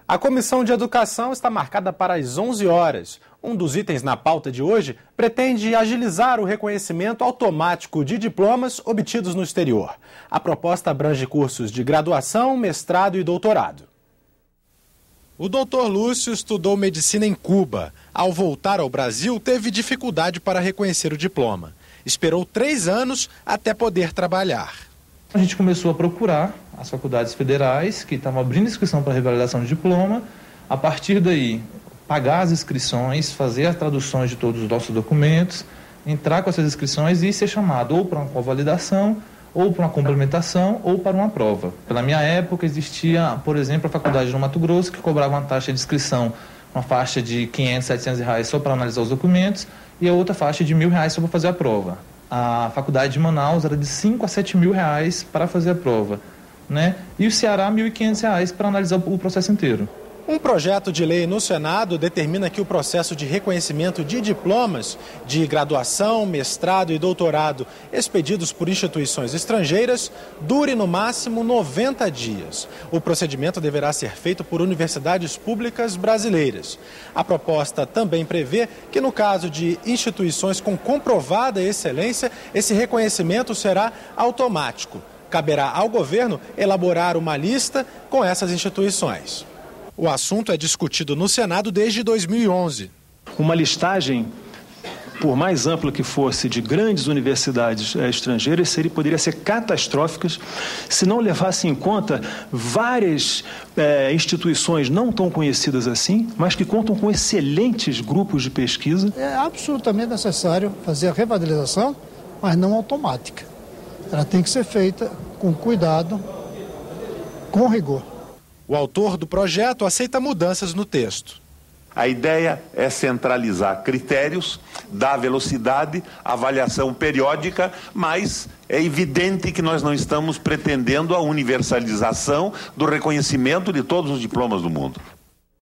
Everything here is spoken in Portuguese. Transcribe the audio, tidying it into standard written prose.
A Comissão de Educação está marcada para as 11 horas. Um dos itens na pauta de hoje pretende agilizar o reconhecimento automático de diplomas obtidos no exterior. A proposta abrange cursos de graduação, mestrado e doutorado. O Dr. Lúcio estudou medicina em Cuba. Ao voltar ao Brasil, teve dificuldade para reconhecer o diploma. Esperou 3 anos até poder trabalhar. A gente começou a procurar as faculdades federais que estavam abrindo inscrição para revalidação de diploma. A partir daí, pagar as inscrições, fazer as traduções de todos os nossos documentos, entrar com essas inscrições e ser chamado ou para uma convalidação, ou para uma complementação, ou para uma prova. Pela minha época, existia, por exemplo, a faculdade no Mato Grosso, que cobrava uma taxa de inscrição, uma faixa de R$500, R$700 só para analisar os documentos, e a outra faixa de R$1.000 só para fazer a prova. A faculdade de Manaus era de R$5.000 a R$7.000 para fazer a prova, né? E o Ceará, R$1.500 para analisar o processo inteiro. Um projeto de lei no Senado determina que o processo de reconhecimento de diplomas de graduação, mestrado e doutorado expedidos por instituições estrangeiras dure no máximo 90 dias. O procedimento deverá ser feito por universidades públicas brasileiras. A proposta também prevê que, no caso de instituições com comprovada excelência, esse reconhecimento será automático. Caberá ao governo elaborar uma lista com essas instituições. O assunto é discutido no Senado desde 2011. Uma listagem, por mais ampla que fosse, de grandes universidades estrangeiras, poderia ser catastrófica se não levasse em conta várias instituições não tão conhecidas assim, mas que contam com excelentes grupos de pesquisa. É absolutamente necessário fazer a revalidação, mas não automática. Ela tem que ser feita com cuidado, com rigor. O autor do projeto aceita mudanças no texto. A ideia é centralizar critérios, dar velocidade, avaliação periódica, mas é evidente que nós não estamos pretendendo a universalização do reconhecimento de todos os diplomas do mundo.